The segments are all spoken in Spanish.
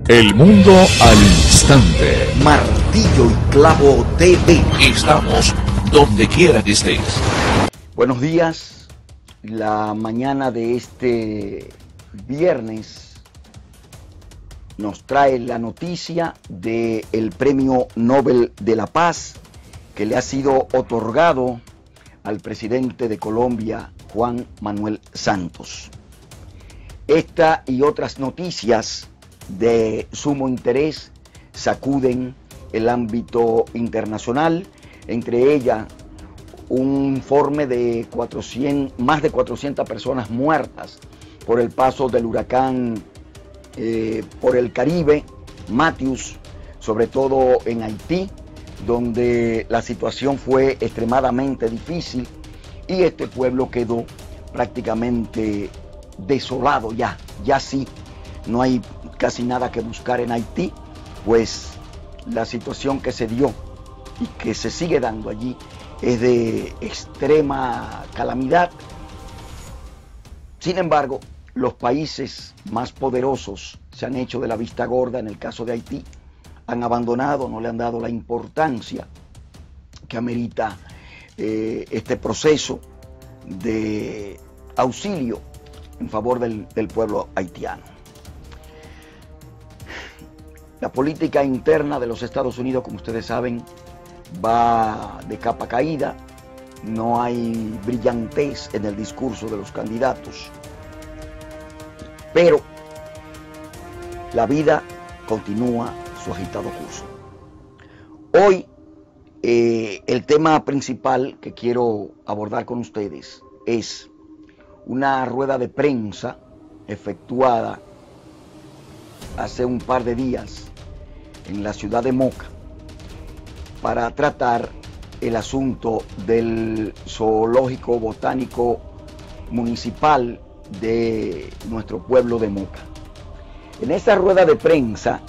El mundo al instante. Martillo y Clavo TV. Estamos donde quiera que estés. Buenos días. La mañana de este viernes nos trae la noticia del Premio Nobel de la Paz que le ha sido otorgado al presidente de Colombia, Juan Manuel Santos. Esta y otras noticias de sumo interés sacuden el ámbito internacional, entre ellas un informe de más de 400 personas muertas por el paso del huracán por el Caribe, Matthews, sobre todo en Haití, donde la situación fue extremadamente difícil y este pueblo quedó prácticamente desolado ya sí. No hay casi nada que buscar en Haití, pues la situación que se dio y que se sigue dando allí es de extrema calamidad. Sin embargo, los países más poderosos se han hecho de la vista gorda en el caso de Haití, han abandonado, no le han dado la importancia que amerita este proceso de auxilio en favor del pueblo haitiano. La política interna de los Estados Unidos, como ustedes saben, va de capa caída. No hay brillantez en el discurso de los candidatos. Pero la vida continúa su agitado curso. Hoy el tema principal que quiero abordar con ustedes es una rueda de prensa efectuada hace un par de días en la ciudad de Moca para tratar el asunto del zoológico botánico municipal de nuestro pueblo de Moca. En esa rueda de prensa,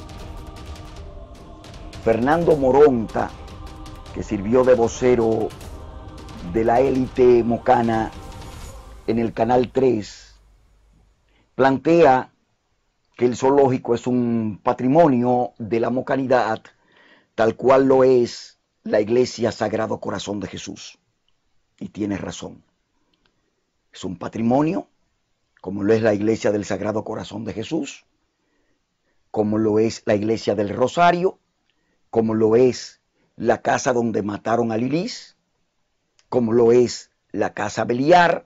Fernando Moronta, que sirvió de vocero de la élite mocana en el Canal 3, plantea que el zoológico es un patrimonio de la mocanidad, tal cual lo es la Iglesia Sagrado Corazón de Jesús. Y tiene razón. Es un patrimonio, como lo es la Iglesia del Sagrado Corazón de Jesús, como lo es la Iglesia del Rosario, como lo es la casa donde mataron a Lilis, como lo es la Casa Beliar,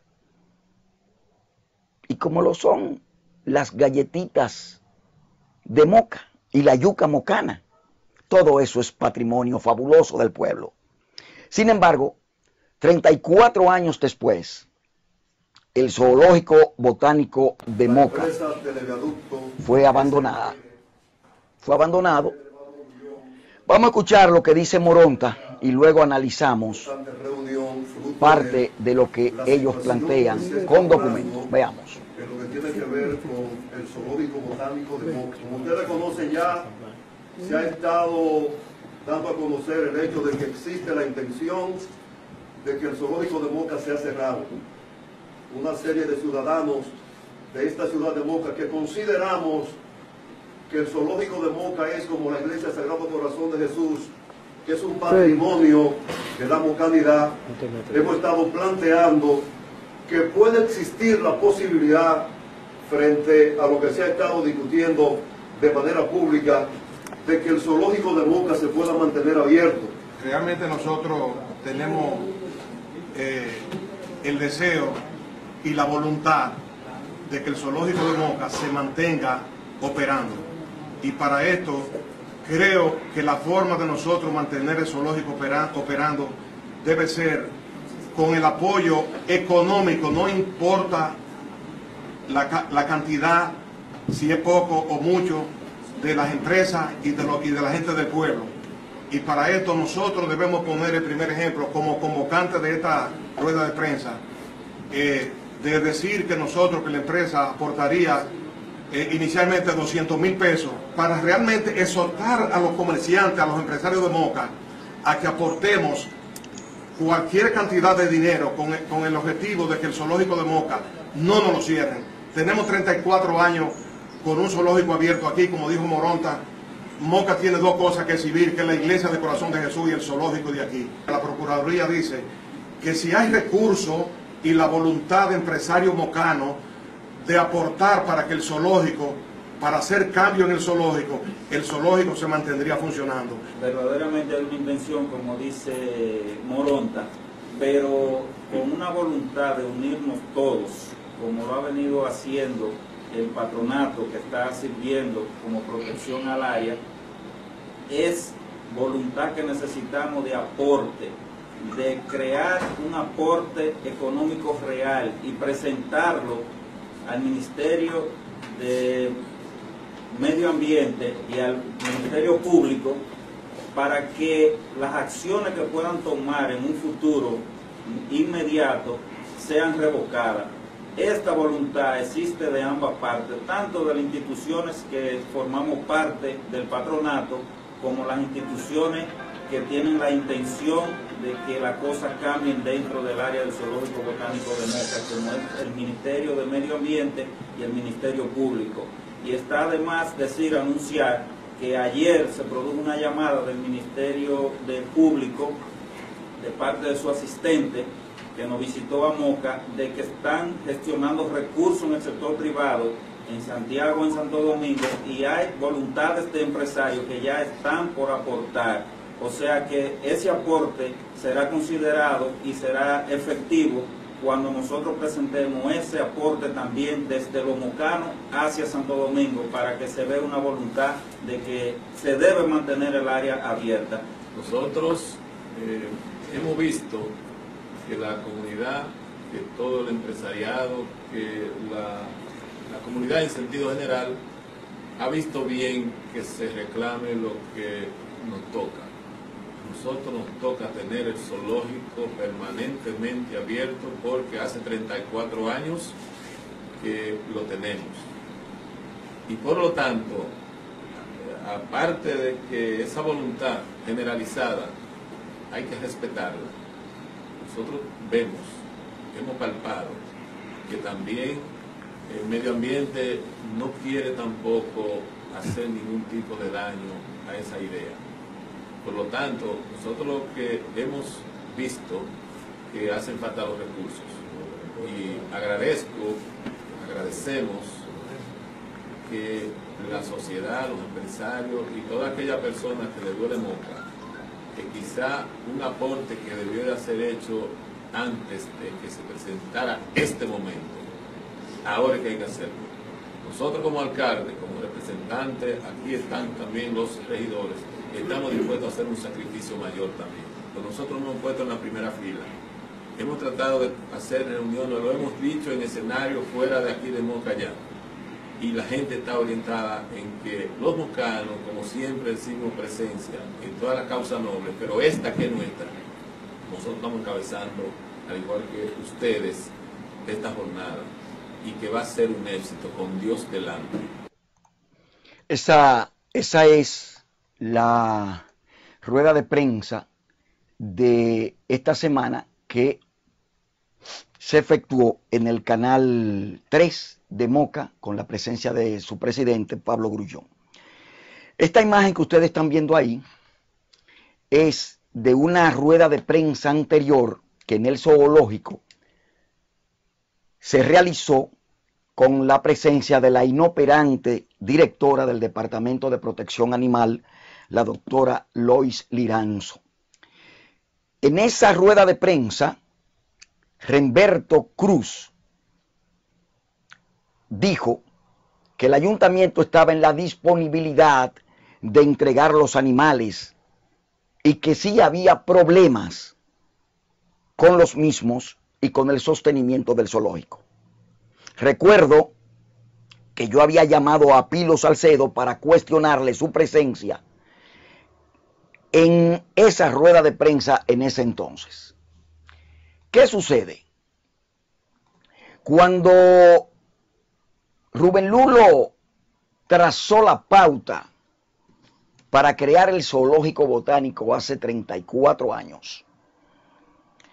y como lo son las galletitas de Moca y la yuca mocana. Todo eso es patrimonio fabuloso del pueblo. Sin embargo, 34 años después, el zoológico botánico de Moca fue abandonado. Vamos a escuchar lo que dice Moronta y luego analizamos parte de lo que ellos plantean con documentos. Veamos. En lo que tiene que ver con el zoológico botánico de Moca. Como ustedes conocen ya, se ha estado dando a conocer el hecho de que existe la intención de que el zoológico de Moca sea cerrado. Una serie de ciudadanos de esta ciudad de Moca que consideramos que el zoológico de Moca es como la Iglesia Sagrado Corazón de Jesús, que es un patrimonio de la mocanidad. Hemos estado planteando que puede existir la posibilidad, frente a lo que se ha estado discutiendo de manera pública, de que el zoológico de Moca se pueda mantener abierto. Realmente nosotros tenemos el deseo y la voluntad de que el zoológico de Moca se mantenga operando. Y para esto creo que la forma de nosotros mantener el zoológico operando debe ser con el apoyo económico, no importa la cantidad, si es poco o mucho, de las empresas y de la gente del pueblo. Y para esto nosotros debemos poner el primer ejemplo como convocante de esta rueda de prensa, de decir que nosotros, que la empresa aportaría inicialmente 200.000 pesos para realmente exhortar a los comerciantes, a los empresarios de Moca, a que aportemos cualquier cantidad de dinero con el objetivo de que el zoológico de Moca no nos lo cierren. Tenemos 34 años con un zoológico abierto aquí, como dijo Moronta. Moca tiene dos cosas que exhibir, que es la iglesia de Corazón de Jesús y el zoológico de aquí. La Procuraduría dice que si hay recursos y la voluntad de empresarios mocanos de aportar para que el zoológico, para hacer cambio en el zoológico se mantendría funcionando. Verdaderamente hay una intención, como dice Moronta, pero con una voluntad de unirnos todos, como lo ha venido haciendo el patronato que está sirviendo como protección al área, es voluntad que necesitamos de aporte, de crear un aporte económico real y presentarlo al Ministerio de Medio Ambiente y al Ministerio Público para que las acciones que puedan tomar en un futuro inmediato sean revocadas. Esta voluntad existe de ambas partes, tanto de las instituciones que formamos parte del patronato, como las instituciones que tienen la intención de que las cosas cambien dentro del área del Zoológico Botánico de Moca, como es el Ministerio de Medio Ambiente y el Ministerio Público. Y está además anunciar que ayer se produjo una llamada del Ministerio Público de parte de su asistente, que nos visitó a Moca, de que están gestionando recursos en el sector privado, en Santiago, en Santo Domingo, y hay voluntades de empresarios que ya están por aportar. O sea que ese aporte será considerado y será efectivo cuando nosotros presentemos ese aporte también desde los mocanos hacia Santo Domingo, para que se vea una voluntad de que se debe mantener el área abierta. Nosotros hemos visto que la comunidad, que todo el empresariado, que la comunidad en sentido general ha visto bien que se reclame lo que nos toca. A nosotros nos toca tener el zoológico permanentemente abierto porque hace 34 años que lo tenemos. Y por lo tanto, aparte de que esa voluntad generalizada hay que respetarla, nosotros hemos palpado que también el medio ambiente no quiere tampoco hacer ningún tipo de daño a esa idea. Por lo tanto, nosotros lo que hemos visto que hacen falta los recursos. Y agradecemos que la sociedad, los empresarios y toda aquella persona que le duele Moca, que quizá un aporte que debió de ser hecho antes de que se presentara este momento, ahora es que hay que hacerlo. Nosotros como alcalde, como representantes, aquí están también los regidores, estamos dispuestos a hacer un sacrificio mayor también. Pero nosotros nos hemos puesto en la primera fila. Hemos tratado de hacer reuniones, lo hemos dicho en escenarios fuera de aquí de Moca ya. Y la gente está orientada en que los mocanos, como siempre decimos presencia en toda la causa noble, pero esta que es nuestra, nosotros estamos encabezando, al igual que ustedes, esta jornada, y que va a ser un éxito con Dios delante. Esa es la rueda de prensa de esta semana que se efectuó en el canal 3 de Moca con la presencia de su presidente Pablo Grullón. Esta imagen que ustedes están viendo ahí es de una rueda de prensa anterior que en el zoológico se realizó con la presencia de la inoperante directora del Departamento de Protección Animal, la doctora Lois Liranzo. En esa rueda de prensa, Remberto Cruz dijo que el ayuntamiento estaba en la disponibilidad de entregar los animales y que sí había problemas con los mismos y con el sostenimiento del zoológico. Recuerdo que yo había llamado a Pilo Salcedo para cuestionarle su presencia en esa rueda de prensa en ese entonces. ¿Qué sucede? Cuando Rubén Lulo trazó la pauta para crear el zoológico botánico hace 34 años,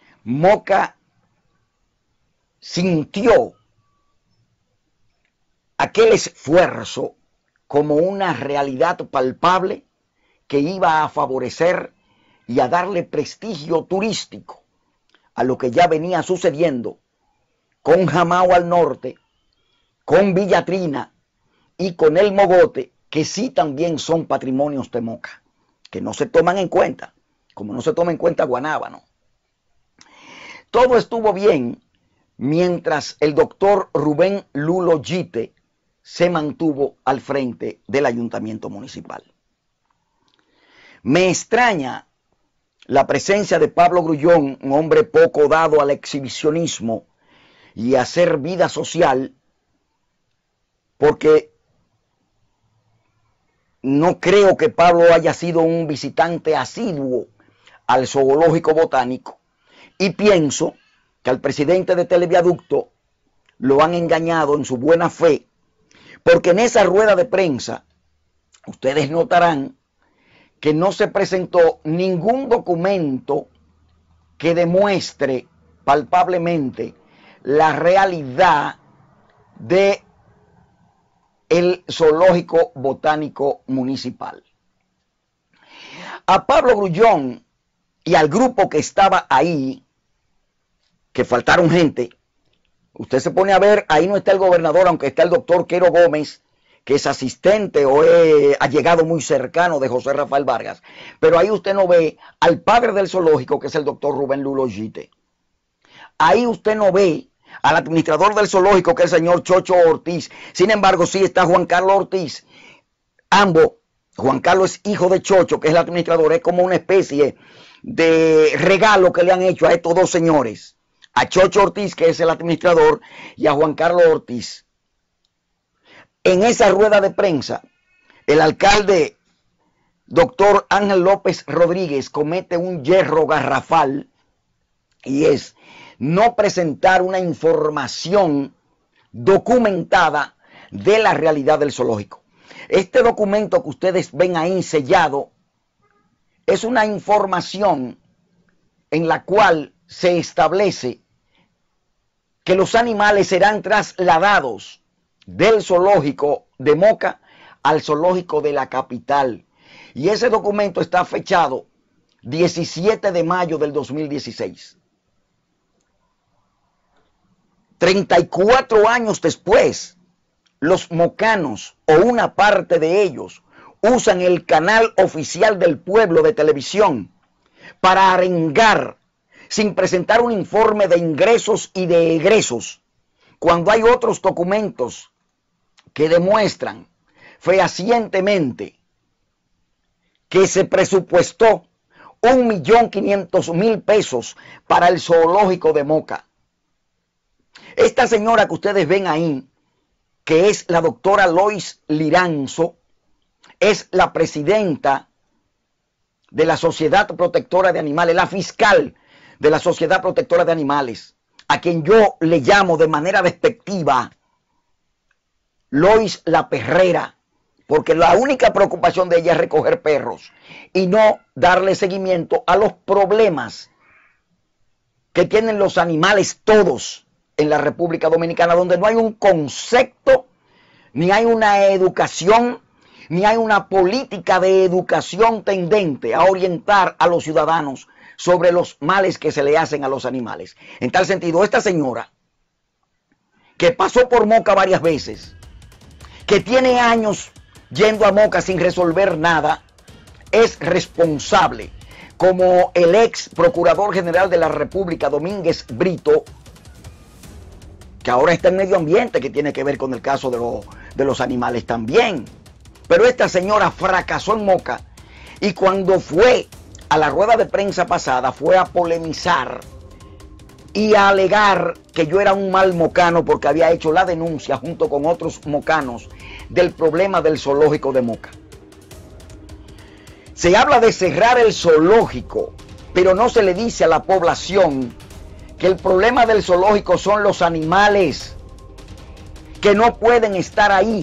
Moca sintió aquel esfuerzo como una realidad palpable que iba a favorecer y a darle prestigio turístico a lo que ya venía sucediendo con Jamao al norte, con Villa Trina y con el Mogote, que sí también son patrimonios de Moca, que no se toman en cuenta, como no se toma en cuenta Guanábano. Todo estuvo bien mientras el doctor Rubén Lulo Yite se mantuvo al frente del ayuntamiento municipal. Me extraña la presencia de Pablo Grullón, un hombre poco dado al exhibicionismo y a hacer vida social, porque no creo que Pablo haya sido un visitante asiduo al zoológico botánico, y pienso que al presidente de Televiaducto lo han engañado en su buena fe, porque en esa rueda de prensa ustedes notarán que no se presentó ningún documento que demuestre palpablemente la realidad de el zoológico botánico municipal. A Pablo Grullón y al grupo que estaba ahí, que faltaron gente, usted se pone a ver, ahí no está el gobernador, aunque está el doctor Quero Gómez, que es asistente o es allegado muy cercano de José Rafael Vargas, pero ahí usted no ve al padre del zoológico, que es el doctor Rubén Lulo Yite. Ahí usted no ve al administrador del zoológico, que es el señor Chocho Ortiz. Sin embargo, sí está Juan Carlos Ortiz. Ambos, Juan Carlos es hijo de Chocho, que es el administrador, es como una especie de regalo que le han hecho a estos dos señores, a Chocho Ortiz, que es el administrador, y a Juan Carlos Ortiz. En esa rueda de prensa, el alcalde, doctor Ángel López Rodríguez, comete un yerro garrafal, y es no presentar una información documentada de la realidad del zoológico. Este documento que ustedes ven ahí sellado es una información en la cual se establece que los animales serán trasladados del zoológico de Moca al zoológico de la capital. Y ese documento está fechado 17 de mayo del 2016. 34 años después, los mocanos o una parte de ellos usan el canal oficial del pueblo de televisión para arengar sin presentar un informe de ingresos y de egresos, cuando hay otros documentos que demuestran fehacientemente que se presupuestó 1.500.000 pesos para el zoológico de Moca. Esta señora que ustedes ven ahí, que es la doctora Lois Liranzo, es la presidenta de la Sociedad Protectora de Animales, la fiscal de la Sociedad Protectora de Animales, a quien yo le llamo de manera despectiva Lois la Perrera, porque la única preocupación de ella es recoger perros y no darle seguimiento a los problemas que tienen los animales todos en la República Dominicana, donde no hay un concepto, ni hay una educación, ni hay una política de educación tendente a orientar a los ciudadanos sobre los males que se le hacen a los animales. En tal sentido, esta señora, que pasó por Moca varias veces, que tiene años yendo a Moca sin resolver nada, es responsable, como el ex procurador general de la República, Domínguez Brito, que ahora está en medio ambiente, que tiene que ver con el caso de los animales también. Pero esta señora fracasó en Moca, y cuando fue a la rueda de prensa pasada, fue a polemizar y a alegar que yo era un mal mocano porque había hecho la denuncia junto con otros mocanos del problema del zoológico de Moca. Se habla de cerrar el zoológico, pero no se le dice a la población que el problema del zoológico son los animales, que no pueden estar ahí,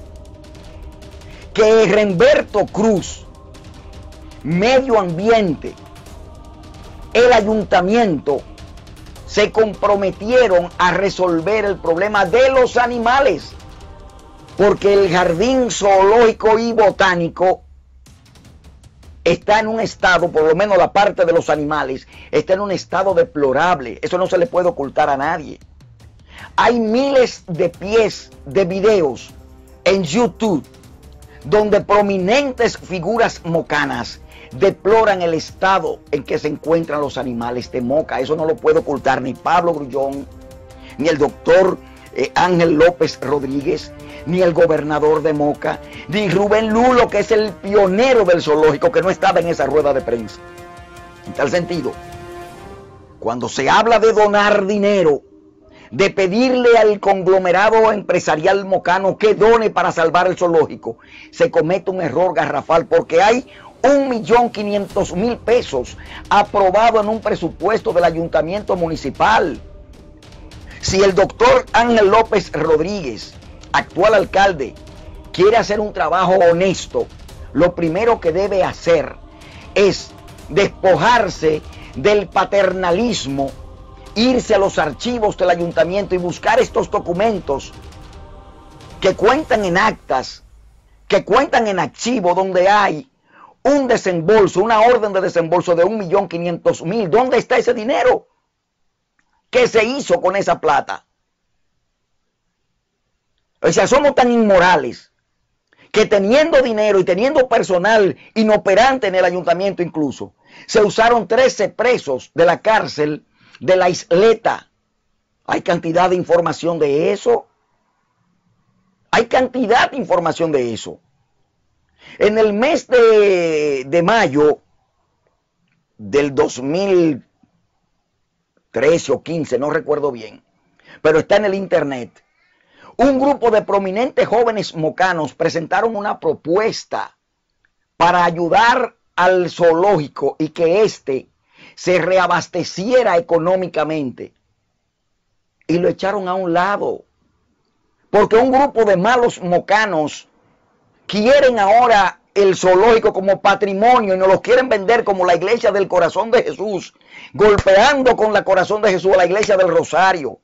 que Herberto Cruz, Medio Ambiente, el ayuntamiento, se comprometieron a resolver el problema de los animales. porque el jardín zoológico y botánico está en un estado, por lo menos la parte de los animales, está en un estado deplorable. Eso no se le puede ocultar a nadie. Hay miles de pies de videos en YouTube donde prominentes figuras mocanas deploran el estado en que se encuentran los animales de Moca. Eso no lo puede ocultar ni Pablo Grullón, ni el doctor Ángel López Rodríguez, ni el gobernador de Moca, ni Rubén Lulo, que es el pionero del zoológico, que no estaba en esa rueda de prensa. En tal sentido, cuando se habla de donar dinero, de pedirle al conglomerado empresarial mocano que done para salvar el zoológico, se comete un error garrafal, porque hay 1.500.000 pesos aprobado en un presupuesto del ayuntamiento municipal. Si el doctor Ángel López Rodríguez, actual alcalde, quiere hacer un trabajo honesto, lo primero que debe hacer es despojarse del paternalismo, irse a los archivos del ayuntamiento y buscar estos documentos que cuentan en actas, que cuentan en archivo, donde hay un desembolso, una orden de desembolso de 1.500.000. ¿Dónde está ese dinero? ¿Qué se hizo con esa plata? O sea, somos tan inmorales que teniendo dinero y teniendo personal inoperante en el ayuntamiento incluso, se usaron 13 presos de la cárcel de la Isleta. Hay cantidad de información de eso. Hay cantidad de información de eso. En el mes de mayo del 2013 o 15, no recuerdo bien, pero está en el internet, un grupo de prominentes jóvenes mocanos presentaron una propuesta para ayudar al zoológico y que éste se reabasteciera económicamente. Y lo echaron a un lado, porque un grupo de malos mocanos quieren ahora el zoológico como patrimonio y nos lo quieren vender como la iglesia del Corazón de Jesús, golpeando con la Corazón de Jesús a la iglesia del Rosario.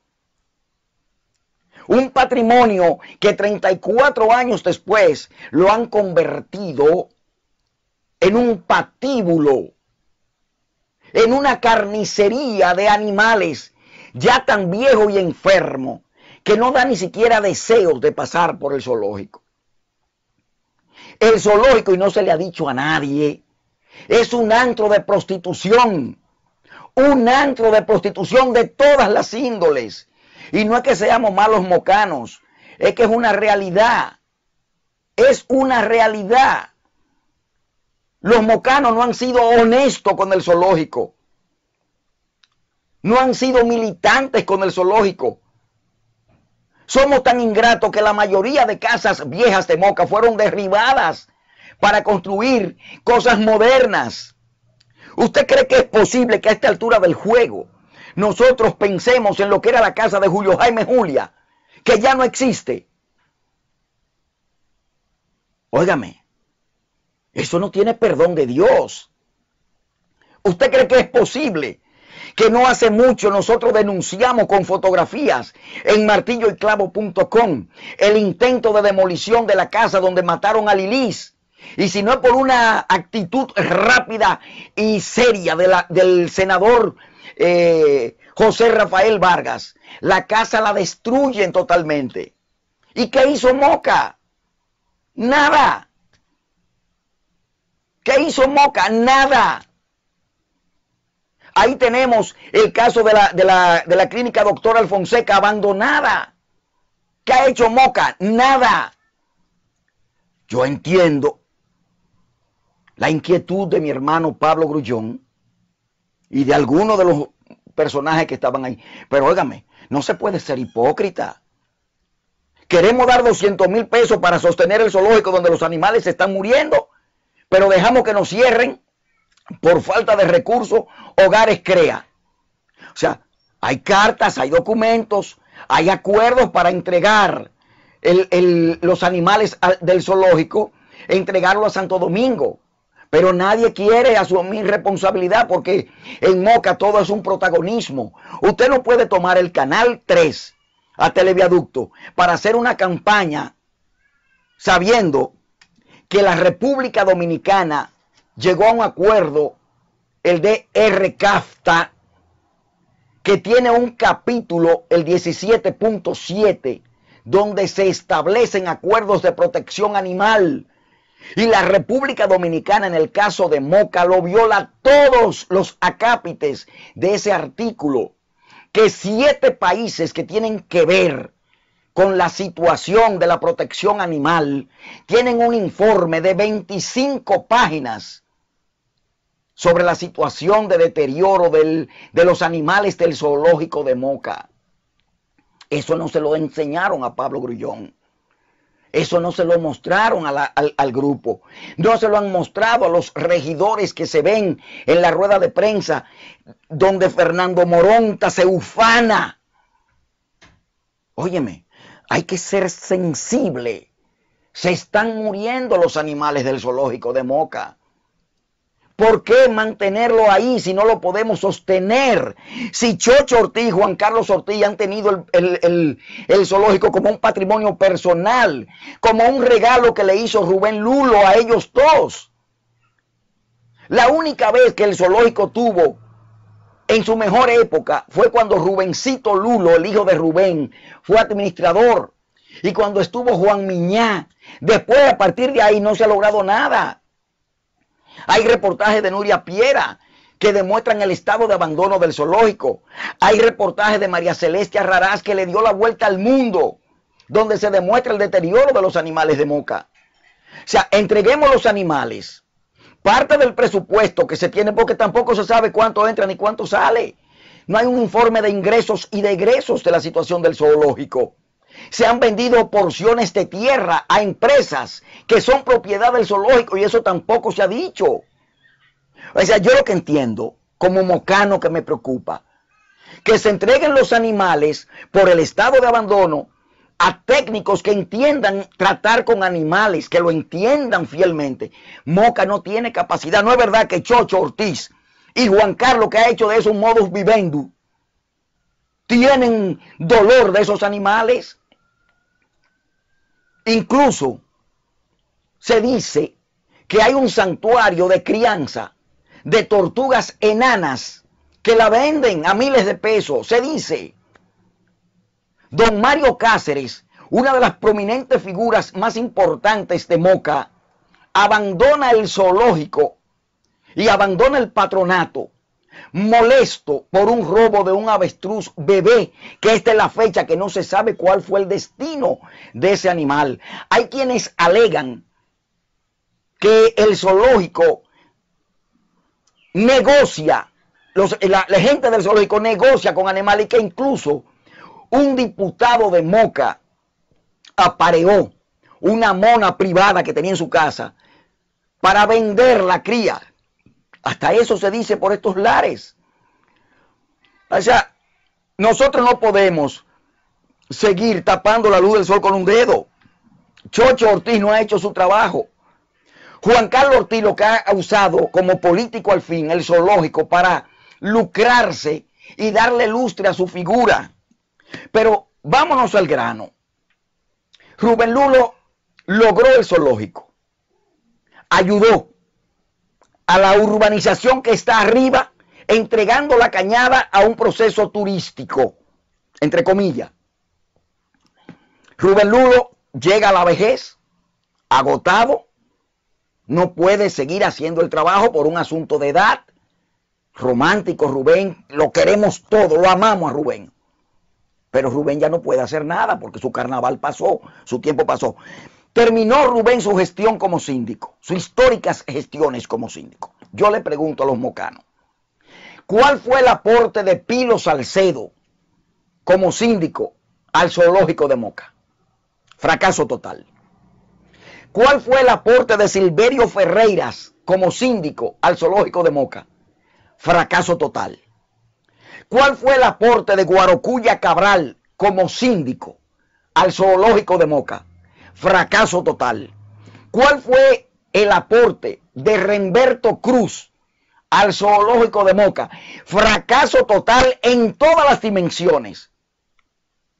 Un patrimonio que 34 años después lo han convertido en un patíbulo, en una carnicería de animales ya tan viejo y enfermo que no da ni siquiera deseos de pasar por el zoológico. El zoológico, y no se le ha dicho a nadie, es un antro de prostitución. Un antro de prostitución de todas las índoles. Y no es que seamos malos mocanos, es que es una realidad. Es una realidad. Los mocanos no han sido honestos con el zoológico. No han sido militantes con el zoológico. Somos tan ingratos que la mayoría de casas viejas de Moca fueron derribadas para construir cosas modernas. ¿Usted cree que es posible que a esta altura del juego nosotros pensemos en lo que era la casa de Julio Jaime Julia, que ya no existe? Óigame, eso no tiene perdón de Dios. ¿Usted cree que es posible que no hace mucho nosotros denunciamos con fotografías en martilloyclavo.com el intento de demolición de la casa donde mataron a Lilis? Y si no es por una actitud rápida y seria del senador José Rafael Vargas, la casa la destruyen totalmente. ¿Y qué hizo Moca? Nada. ¿Qué hizo Moca? Nada. Ahí tenemos el caso de la clínica Doctor Alfonseca abandonada. ¿Qué ha hecho Moca? Nada. Yo entiendo la inquietud de mi hermano Pablo Grullón y de algunos de los personajes que estaban ahí. Pero óigame, no se puede ser hipócrita. Queremos dar 200.000 pesos para sostener el zoológico donde los animales se están muriendo, pero dejamos que nos cierren por falta de recursos. Hogares Crea. O sea, hay cartas, hay documentos, hay acuerdos para entregar los animales del zoológico, entregarlo a Santo Domingo. Pero nadie quiere asumir responsabilidad porque en Moca todo es un protagonismo. Usted no puede tomar el Canal 3 a Televiaducto para hacer una campaña sabiendo que la República Dominicana llegó a un acuerdo, el de RCAFTA, que tiene un capítulo, el 17.7, donde se establecen acuerdos de protección animal. Y la República Dominicana, en el caso de Moca, lo viola todos los acápites de ese artículo. Que 7 países que tienen que ver con la situación de la protección animal tienen un informe de 25 páginas sobre la situación de deterioro de los animales del zoológico de Moca. Eso no se lo enseñaron a Pablo Grullón. Eso no se lo mostraron al grupo. No se lo han mostrado a los regidores que se ven en la rueda de prensa donde Fernando Moronta se ufana. Óyeme, hay que ser sensible. Se están muriendo los animales del zoológico de Moca. ¿Por qué mantenerlo ahí si no lo podemos sostener? Si Chocho Ortiz y Juan Carlos Ortiz han tenido el zoológico como un patrimonio personal, como un regalo que le hizo Rubén Lulo a ellos dos. La única vez que el zoológico tuvo en su mejor época fue cuando Rubencito Lulo, el hijo de Rubén, fue administrador. Y cuando estuvo Juan Miñá. Después, a partir de ahí, no se ha logrado nada. Hay reportajes de Nuria Piera que demuestran el estado de abandono del zoológico. Hay reportajes de María Celeste Arrarás que le dio la vuelta al mundo, donde se demuestra el deterioro de los animales de Moca. O sea, entreguemos los animales. Parte del presupuesto que se tiene, porque tampoco se sabe cuánto entra ni cuánto sale. No hay un informe de ingresos y de egresos de la situación del zoológico. Se han vendido porciones de tierra a empresas que son propiedad del zoológico y eso tampoco se ha dicho. O sea, yo lo que entiendo, como mocano que me preocupa, que se entreguen los animales por el estado de abandono a técnicos que entiendan tratar con animales, que lo entiendan fielmente. Moca no tiene capacidad. No es verdad que Chocho Ortiz y Juan Carlos, que ha hecho de eso un modus vivendi, tienen dolor de esos animales. Incluso se dice que hay un santuario de crianza de tortugas enanas que la venden a miles de pesos. Se dice. Don Mario Cáceres, una de las prominentes figuras más importantes de Moca, abandona el zoológico y abandona el patronato, molesto por un robo de un avestruz bebé, que esta es la fecha que no se sabe cuál fue el destino de ese animal. Hay quienes alegan que el zoológico negocia, la gente del zoológico negocia con animales, y que incluso un diputado de Moca apareó una mona privada que tenía en su casa para vender la cría. Hasta eso se dice por estos lares. O sea, nosotros no podemos seguir tapando la luz del sol con un dedo. Chocho Ortiz no ha hecho su trabajo. Juan Carlos Ortiz lo que ha usado como político al fin, el zoológico, para lucrarse y darle lustre a su figura. Pero vámonos al grano. Rubén Lulo logró el zoológico. Ayudó a la urbanización que está arriba, entregando la Cañada a un proceso turístico, entre comillas. Rubén Lulo llega a la vejez, agotado, no puede seguir haciendo el trabajo por un asunto de edad. Romántico Rubén, lo queremos todo, lo amamos a Rubén. Pero Rubén ya no puede hacer nada porque su carnaval pasó, su tiempo pasó. Terminó Rubén su gestión como síndico, sus históricas gestiones como síndico. Yo le pregunto a los mocanos, ¿cuál fue el aporte de Pilo Salcedo como síndico al zoológico de Moca? Fracaso total. ¿Cuál fue el aporte de Silverio Ferreiras como síndico al zoológico de Moca? Fracaso total. ¿Cuál fue el aporte de Guarocuya Cabral como síndico al zoológico de Moca? Fracaso total. ¿Cuál fue el aporte de Remberto Cruz al zoológico de Moca? Fracaso total en todas las dimensiones.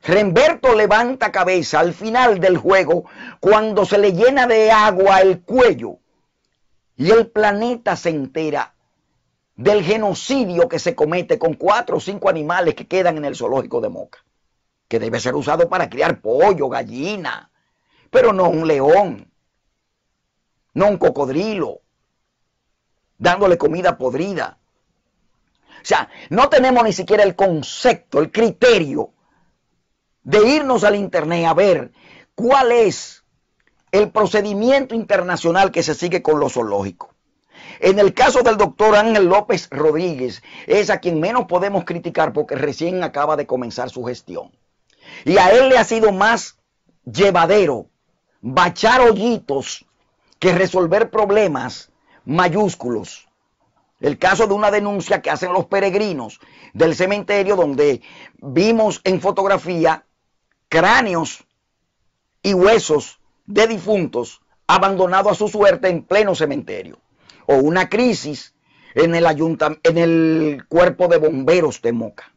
Remberto levanta cabeza al final del juego cuando se le llena de agua el cuello y el planeta se entera del genocidio que se comete con 4 o 5 animales que quedan en el zoológico de Moca, que debe ser usado para criar pollo, gallina, pero no un león, no un cocodrilo, dándole comida podrida. O sea, no tenemos ni siquiera el concepto, el criterio de irnos al internet a ver cuál es el procedimiento internacional que se sigue con los zoológicos. En el caso del doctor Ángel López Rodríguez, es a quien menos podemos criticar porque recién acaba de comenzar su gestión. Y a él le ha sido más llevadero bachar hoyitos que resolver problemas mayúsculos. El caso de una denuncia que hacen los peregrinos del cementerio, donde vimos en fotografía cráneos y huesos de difuntos abandonados a su suerte en pleno cementerio. O una crisis en el cuerpo de bomberos de Moca.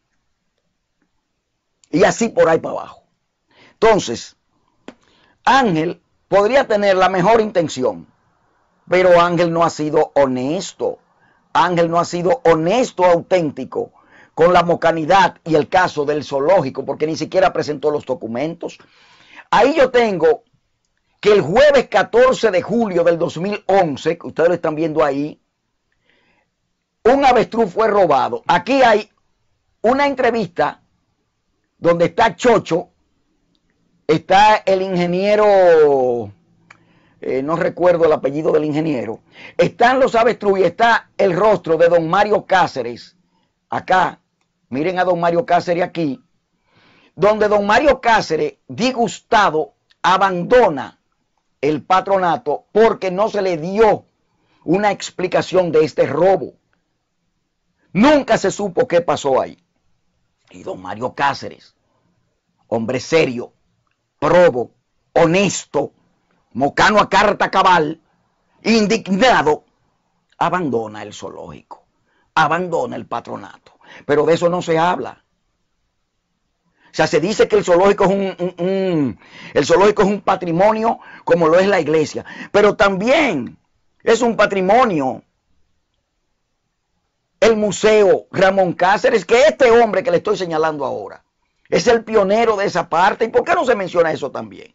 Y así por ahí para abajo. Entonces, Ángel podría tener la mejor intención, pero Ángel no ha sido honesto. Ángel no ha sido honesto, auténtico, con la mocanidad y el caso del zoológico, porque ni siquiera presentó los documentos. Ahí yo tengo que el jueves 14 de julio del 2011, que ustedes lo están viendo ahí, un avestruz fue robado. Aquí hay una entrevista donde está Chocho, está el ingeniero, no recuerdo el apellido del ingeniero, están los avestruz y está el rostro de don Mario Cáceres. Acá, miren a don Mario Cáceres aquí, donde don Mario Cáceres, disgustado, abandona el patronato porque no se le dio una explicación de este robo. Nunca se supo qué pasó ahí. Y don Mario Cáceres, hombre serio, probo, honesto, mocano a carta cabal, indignado, abandona el zoológico, abandona el patronato. Pero de eso no se habla. O sea, se dice que el zoológico es un patrimonio como lo es la iglesia, pero también es un patrimonio el Museo Ramón Cáceres, que este hombre que le estoy señalando ahora es el pionero de esa parte. ¿Y por qué no se menciona eso también?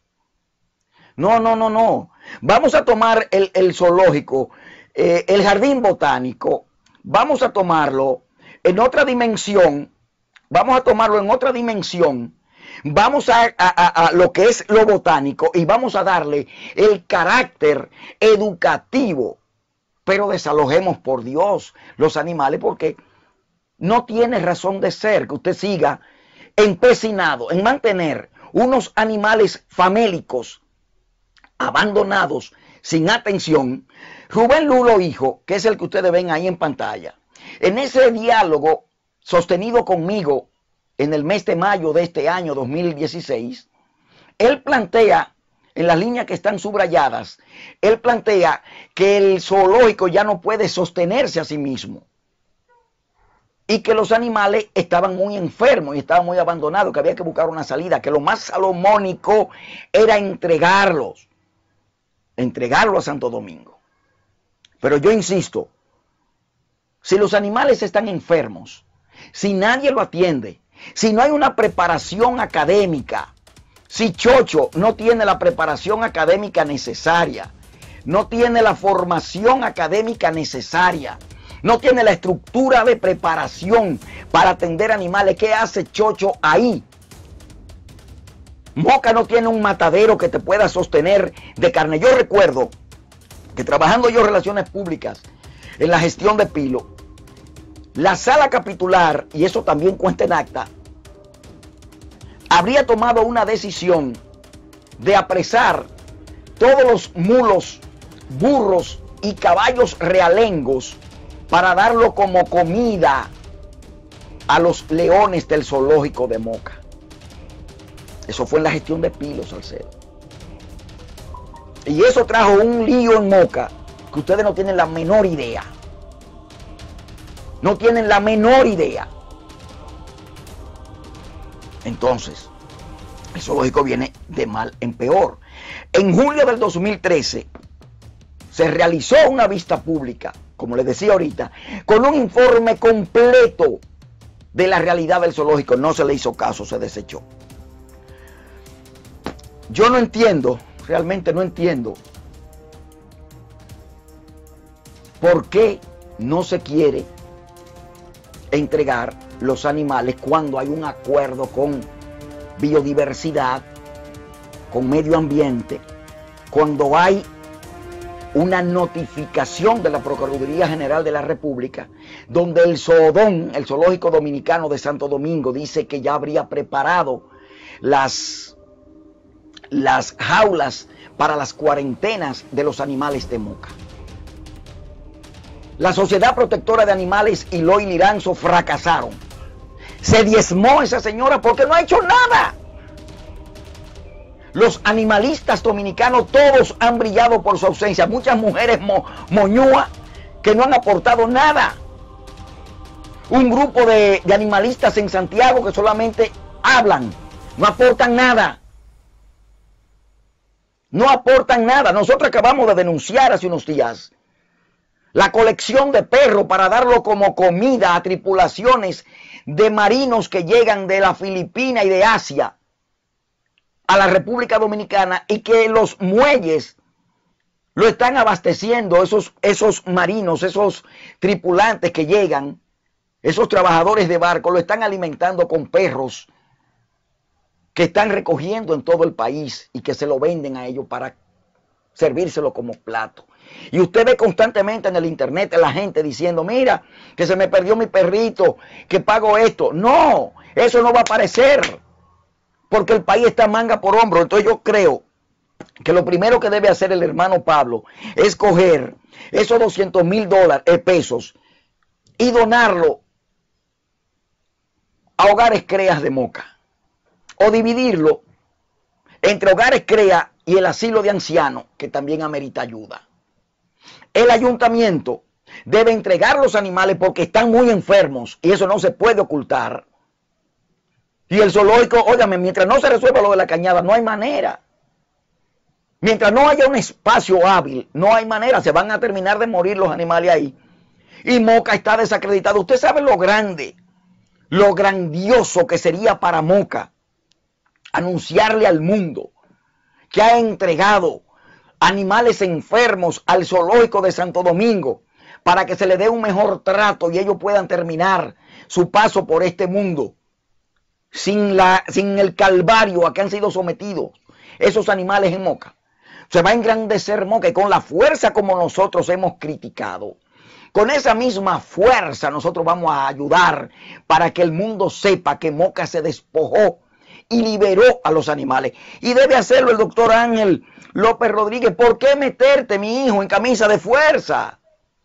No. Vamos a tomar el zoológico, el jardín botánico, vamos a tomarlo en otra dimensión. Vamos a tomarlo en otra dimensión, vamos a lo que es lo botánico y vamos a darle el carácter educativo, pero desalojemos por Dios los animales porque no tiene razón de ser que usted siga empecinado en mantener unos animales famélicos abandonados sin atención. Rubén Lulo Hijo, que es el que ustedes ven ahí en pantalla, en ese diálogo sostenido conmigo en el mes de mayo de este año 2016, él plantea, en las líneas que están subrayadas, él plantea que el zoológico ya no puede sostenerse a sí mismo y que los animales estaban muy enfermos y estaban muy abandonados, que había que buscar una salida, que lo más salomónico era entregarlo a Santo Domingo. Pero yo insisto, si los animales están enfermos, si nadie lo atiende, si no hay una preparación académica, si Chocho no tiene la preparación académica necesaria, no tiene la formación académica necesaria, no tiene la estructura de preparación para atender animales, ¿qué hace Chocho ahí? Moca no tiene un matadero que te pueda sostener de carne. Yo recuerdo que trabajando yo en relaciones públicas en la gestión de Pilo, la sala capitular, y eso también cuenta en acta, habría tomado una decisión de apresar todos los mulos, burros y caballos realengos para darlo como comida a los leones del zoológico de Moca. Eso fue en la gestión de Pilo Salcedo. Y eso trajo un lío en Moca que ustedes no tienen la menor idea. No tienen la menor idea. Entonces, el zoológico viene de mal en peor. En julio del 2013 se realizó una vista pública, como les decía ahorita, con un informe completo de la realidad del zoológico. No se le hizo caso, se desechó. Yo no entiendo, realmente no entiendo, por qué no se quiere entregar los animales cuando hay un acuerdo con biodiversidad, con medio ambiente, cuando hay una notificación de la Procuraduría General de la República, donde el Zoodón, el Zoológico Dominicano de Santo Domingo, dice que ya habría preparado las jaulas para las cuarentenas de los animales de Moca. La Sociedad Protectora de Animales Hilo y Liranzo fracasaron. Se diezmó esa señora porque no ha hecho nada. Los animalistas dominicanos todos han brillado por su ausencia. Muchas mujeres moñúas que no han aportado nada. Un grupo de animalistas en Santiago que solamente hablan, no aportan nada. No aportan nada. Nosotros acabamos de denunciar hace unos días la colección de perros para darlo como comida a tripulaciones de marinos que llegan de la Filipina y de Asia a la República Dominicana, y que los muelles lo están abasteciendo, esos marinos, esos tripulantes que llegan, esos trabajadores de barco, lo están alimentando con perros que están recogiendo en todo el país y que se lo venden a ellos para servírselo como plato. Y usted ve constantemente en el internet a la gente diciendo, mira, que se me perdió mi perrito, que pago esto. No, eso no va a aparecer, porque el país está manga por hombro. Entonces yo creo que lo primero que debe hacer el hermano Pablo es coger esos 200,000 pesos y donarlo a Hogares Creas de Moca, o dividirlo entre Hogares Crea y el asilo de ancianos, que también amerita ayuda. El ayuntamiento debe entregar los animales porque están muy enfermos y eso no se puede ocultar. Y el zoológico, óigame, mientras no se resuelva lo de la cañada, no hay manera. Mientras no haya un espacio hábil, no hay manera. Se van a terminar de morir los animales ahí. Y Moca está desacreditado. Usted sabe lo grande, lo grandioso que sería para Moca anunciarle al mundo que ha entregado animales enfermos al zoológico de Santo Domingo para que se le dé un mejor trato y ellos puedan terminar su paso por este mundo sin el calvario a que han sido sometidos esos animales en Moca. Se va a engrandecer Moca, y con la fuerza como nosotros hemos criticado, con esa misma fuerza nosotros vamos a ayudar para que el mundo sepa que Moca se despojó y liberó a los animales. Y debe hacerlo el doctor Ángel López Rodríguez. ¿Por qué meterte, mi hijo, en camisa de fuerza?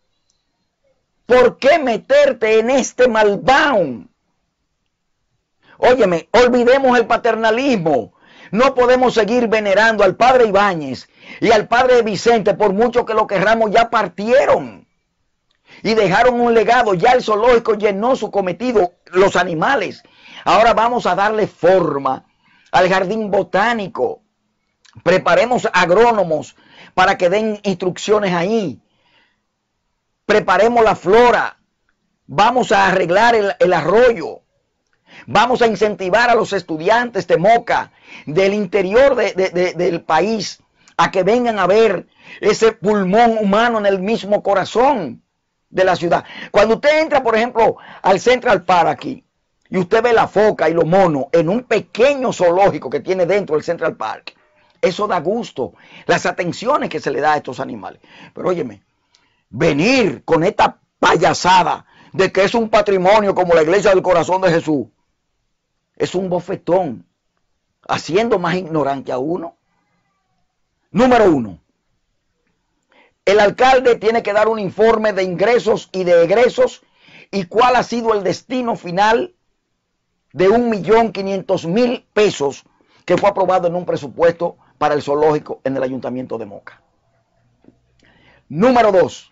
¿Por qué meterte en este malvado? Óyeme, olvidemos el paternalismo. No podemos seguir venerando al padre Ibáñez y al padre Vicente, por mucho que lo querramos. Ya partieron y dejaron un legado. Ya el zoológico llenó su cometido, los animales. Ahora vamos a darle forma al jardín botánico. Preparemos agrónomos para que den instrucciones ahí. Preparemos la flora. Vamos a arreglar el arroyo. Vamos a incentivar a los estudiantes de Moca, del interior del país, a que vengan a ver ese pulmón humano en el mismo corazón de la ciudad. Cuando usted entra, por ejemplo, al Central Park aquí, y usted ve la foca y los monos en un pequeño zoológico que tiene dentro del Central Park, eso da gusto, las atenciones que se le da a estos animales. Pero óyeme, venir con esta payasada de que es un patrimonio como la Iglesia del Corazón de Jesús, es un bofetón, haciendo más ignorante a uno. Número 1, el alcalde tiene que dar un informe de ingresos y de egresos y cuál ha sido el destino final de 1.500.000 pesos que fue aprobado en un presupuesto para el zoológico en el Ayuntamiento de Moca. Número 2,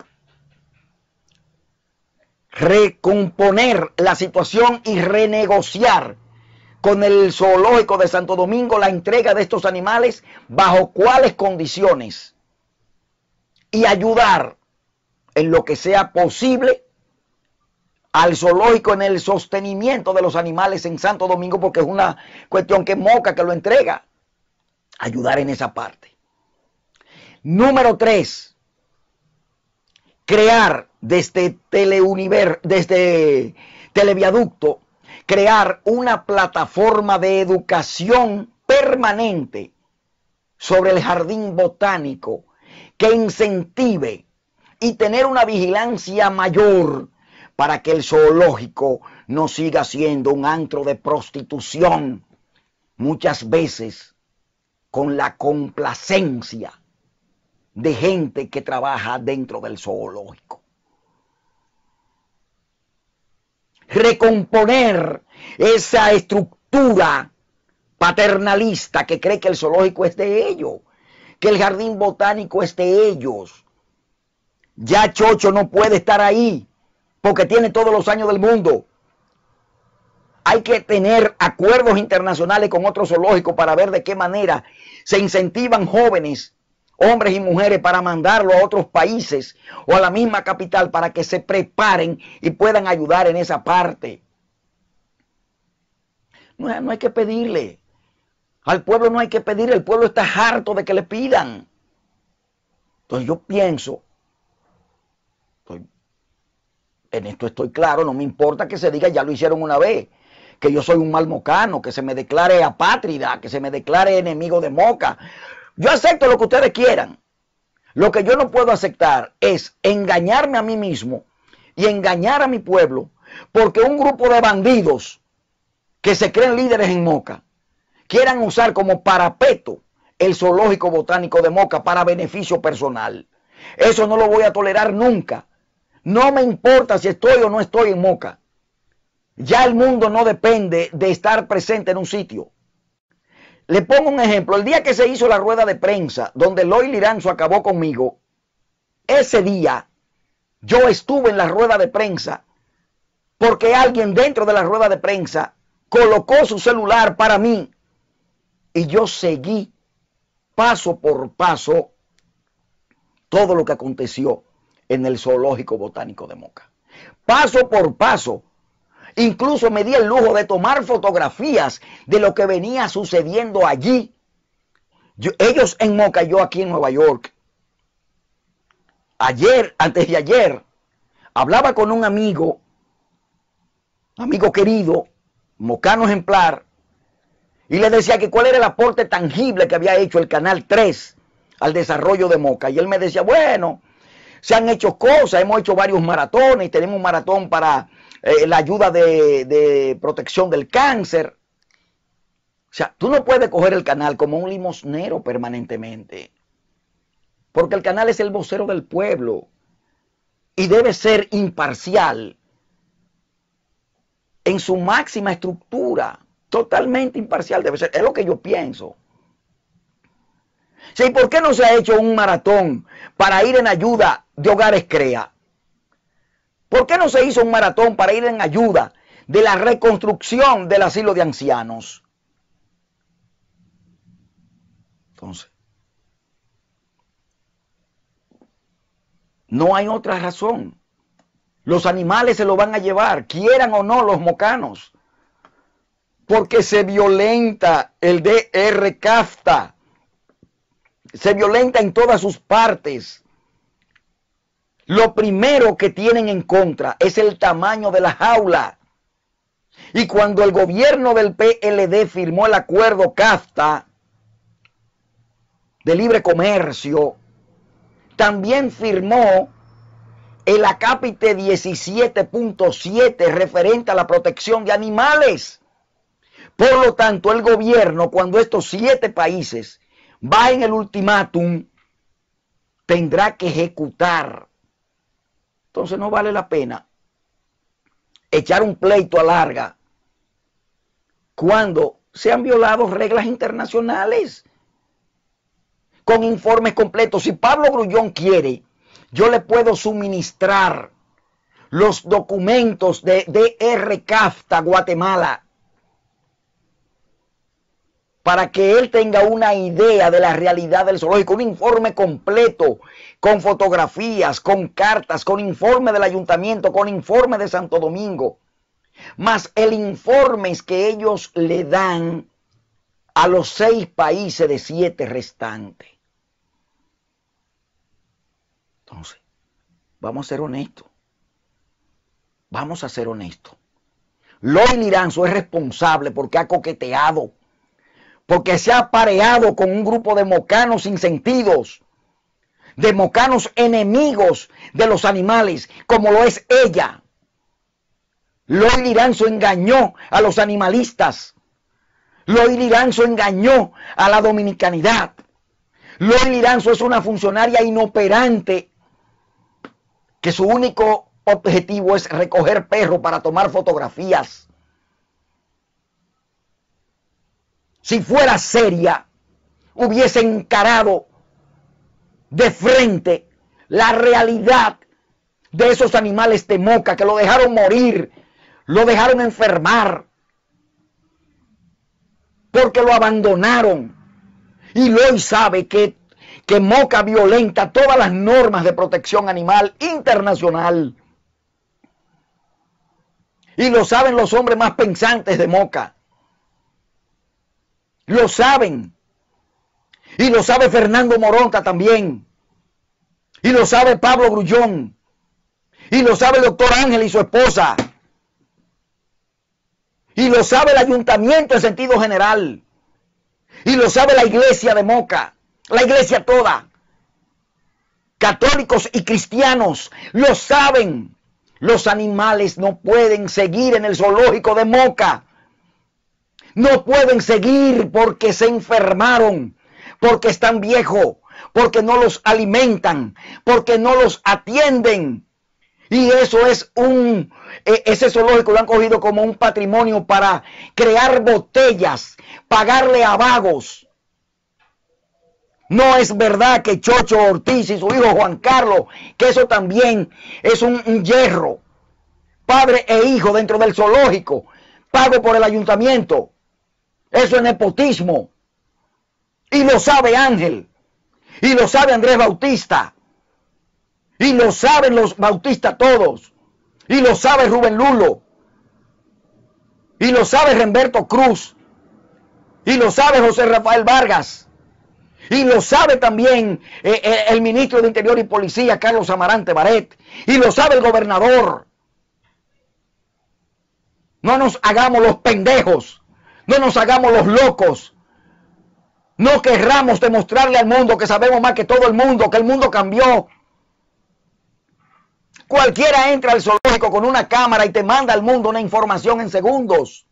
recomponer la situación y renegociar con el zoológico de Santo Domingo la entrega de estos animales, bajo cuáles condiciones, y ayudar en lo que sea posible al zoológico en el sostenimiento de los animales en Santo Domingo, porque es una cuestión que Moca que lo entrega. Ayudar en esa parte. Número 3, crear desde Televiaducto, crear una plataforma de educación permanente sobre el jardín botánico que incentive y tener una vigilancia mayor para que el zoológico no siga siendo un antro de prostitución, muchas veces con la complacencia de gente que trabaja dentro del zoológico. Recomponer esa estructura paternalista que cree que el zoológico es de ellos, que el jardín botánico es de ellos. Ya Chocho no puede estar ahí porque tiene todos los años del mundo. Hay que tener acuerdos internacionales con otros zoológicos para ver de qué manera se incentivan jóvenes, hombres y mujeres, para mandarlo a otros países o a la misma capital para que se preparen y puedan ayudar en esa parte. No hay que pedirle. Al pueblo no hay que pedir, el pueblo está harto de que le pidan. Entonces yo pienso, en esto estoy claro, no me importa que se diga, ya lo hicieron una vez, que yo soy un mal mocano, que se me declare apátrida, que se me declare enemigo de Moca. Yo acepto lo que ustedes quieran. Lo que yo no puedo aceptar es engañarme a mí mismo y engañar a mi pueblo porque un grupo de bandidos que se creen líderes en Moca quieran usar como parapeto el zoológico botánico de Moca para beneficio personal. Eso no lo voy a tolerar nunca. No me importa si estoy o no estoy en Moca. Ya el mundo no depende de estar presente en un sitio. Le pongo un ejemplo. El día que se hizo la rueda de prensa donde Eloy Liranzo acabó conmigo, ese día yo estuve en la rueda de prensa porque alguien dentro de la rueda de prensa colocó su celular para mí y yo seguí paso por paso todo lo que aconteció en el zoológico botánico de Moca. Paso por paso. Incluso me di el lujo de tomar fotografías de lo que venía sucediendo allí. Ellos en Moca, yo aquí en Nueva York. Antes de ayer, hablaba con un amigo querido, mocano ejemplar, y le decía que cuál era el aporte tangible que había hecho el Canal 3 al desarrollo de Moca. Y él me decía, bueno, se han hecho cosas, hemos hecho varios maratones, tenemos un maratón para la ayuda de protección del cáncer. O sea, tú no puedes coger el canal como un limosnero permanentemente, porque el canal es el vocero del pueblo y debe ser imparcial en su máxima estructura, totalmente imparcial debe ser, es lo que yo pienso. Sí, ¿por qué no se ha hecho un maratón para ir en ayuda de Hogares CREA? ¿Por qué no se hizo un maratón para ir en ayuda de la reconstrucción del asilo de ancianos? Entonces, no hay otra razón. Los animales se lo van a llevar, quieran o no los mocanos, porque se violenta el DR-CAFTA, se violenta en todas sus partes. Lo primero que tienen en contra es el tamaño de la jaula. Y cuando el gobierno del PLD firmó el acuerdo CAFTA de libre comercio, también firmó el acápite 17.7 referente a la protección de animales. Por lo tanto, el gobierno, cuando estos 7 países bajen el ultimátum, tendrá que ejecutar. Entonces no vale la pena echar un pleito a larga cuando se han violado reglas internacionales con informes completos. Si Pablo Grullón quiere, yo le puedo suministrar los documentos de DR-CAFTA Guatemala para que él tenga una idea de la realidad del zoológico, un informe completo, con fotografías, con cartas, con informe del ayuntamiento, con informe de Santo Domingo, más el informe que ellos le dan a los 6 países de 7 restantes. Entonces, vamos a ser honestos. Vamos a ser honestos. Lloyd Liranzo es responsable porque ha coqueteado, porque se ha apareado con un grupo de mocanos sin sentidos, de mocanos enemigos de los animales, como lo es ella. Lloyd Liranzo engañó a los animalistas. Lloyd Liranzo engañó a la dominicanidad. Lloyd Liranzo es una funcionaria inoperante que su único objetivo es recoger perros para tomar fotografías. Si fuera seria, hubiese encarado de frente la realidad de esos animales de Moca que lo dejaron morir, lo dejaron enfermar, porque lo abandonaron. Y Lloyd sabe que Moca violenta todas las normas de protección animal internacional. Y lo saben los hombres más pensantes de Moca. Lo saben. Y lo sabe Fernando Moronta también. Y lo sabe Pablo Grullón. Y lo sabe el doctor Ángel y su esposa. Y lo sabe el ayuntamiento en sentido general. Y lo sabe la iglesia de Moca. La iglesia toda. Católicos y cristianos lo saben. Los animales no pueden seguir en el zoológico de Moca. No pueden seguir porque se enfermaron, porque están viejos, porque no los alimentan, porque no los atienden. Y eso es ese zoológico lo han cogido como un patrimonio para crear botellas, pagarle a vagos. No es verdad que Chocho Ortiz y su hijo Juan Carlos, que eso también es un hierro, padre e hijo dentro del zoológico, pago por el ayuntamiento. Eso es nepotismo. Y lo sabe Ángel. Y lo sabe Andrés Bautista. Y lo saben los Bautistas todos. Y lo sabe Rubén Lulo. Y lo sabe Remberto Cruz. Y lo sabe José Rafael Vargas. Y lo sabe también el ministro de Interior y Policía, Carlos Amarante Baret. Y lo sabe el gobernador. No nos hagamos los pendejos. No nos hagamos los locos. No querramos demostrarle al mundo que sabemos más que todo el mundo, que el mundo cambió. Cualquiera entra al zoológico con una cámara y te manda al mundo una información en segundos.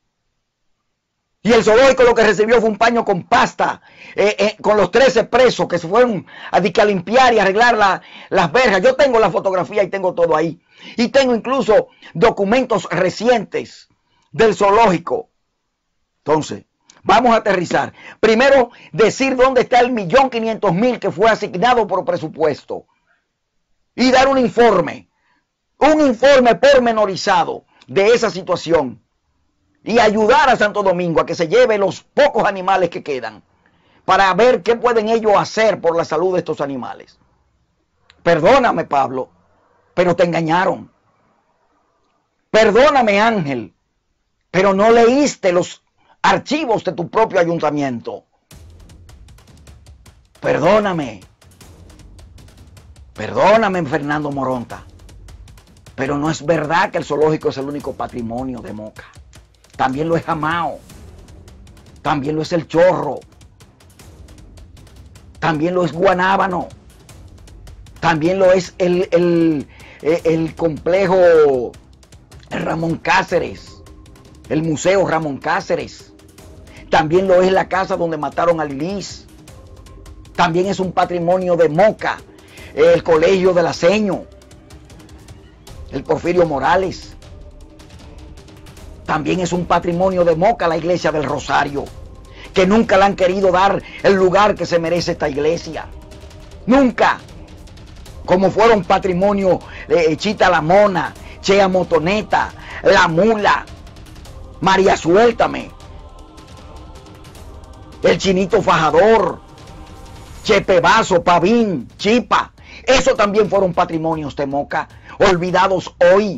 Y el zoológico lo que recibió fue un paño con pasta, con los 13 presos que se fueron a limpiar y arreglar las verjas. Yo tengo la fotografía y tengo todo ahí. Y tengo incluso documentos recientes del zoológico. Entonces, vamos a aterrizar. Primero, decir dónde está el 1.500.000 que fue asignado por presupuesto. Y dar un informe pormenorizado de esa situación. Y ayudar a Santo Domingo a que se lleve los pocos animales que quedan. Para ver qué pueden ellos hacer por la salud de estos animales. Perdóname, Pablo, pero te engañaron. Perdóname, Ángel, pero no leíste los archivos de tu propio ayuntamiento. Perdóname. Perdóname, Fernando Moronta. Pero no es verdad que el zoológico es el único patrimonio de Moca. También lo es Jamao. También lo es El Chorro. También lo es Guanábano. También lo es el complejo Ramón Cáceres. El Museo Ramón Cáceres. También lo es la casa donde mataron a Lilis. También es un patrimonio de Moca. El Colegio de la Seño. El Porfirio Morales. También es un patrimonio de Moca la iglesia del Rosario. Que nunca le han querido dar el lugar que se merece esta iglesia. Nunca. Como fueron patrimonio Chita la Mona, Chea Motoneta, La Mula, María Suéltame. el Chinito Fajador, Chepe Basso, Pavín, Chipa. Eso también fueron patrimonios de Moca, olvidados hoy.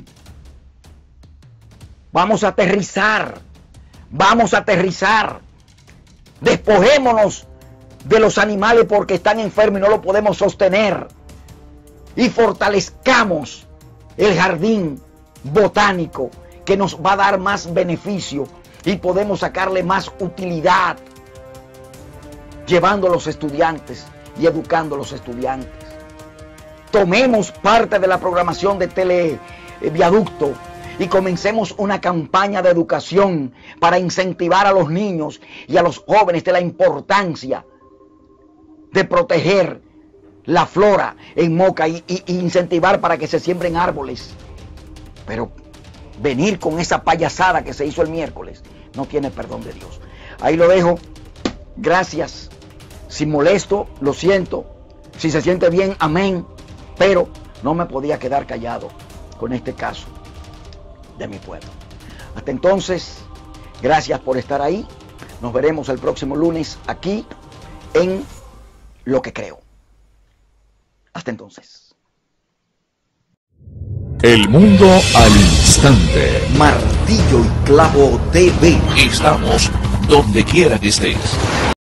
Vamos a aterrizar, vamos a aterrizar. Despojémonos de los animales porque están enfermos y no lo podemos sostener. Y fortalezcamos el jardín botánico que nos va a dar más beneficio y podemos sacarle más utilidad, llevando a los estudiantes y educando a los estudiantes. Tomemos parte de la programación de Televiaducto y comencemos una campaña de educación para incentivar a los niños y a los jóvenes de la importancia de proteger la flora en Moca y incentivar para que se siembren árboles. Pero venir con esa payasada que se hizo el miércoles no tiene perdón de Dios. Ahí lo dejo. Gracias. Si molesto, lo siento. Si se siente bien, amén. Pero no me podía quedar callado con este caso de mi pueblo. Hasta entonces, gracias por estar ahí. Nos veremos el próximo lunes aquí en Lo que Creo. Hasta entonces. El mundo al instante. Martillo y Clavo TV. Estamos donde quiera que estés.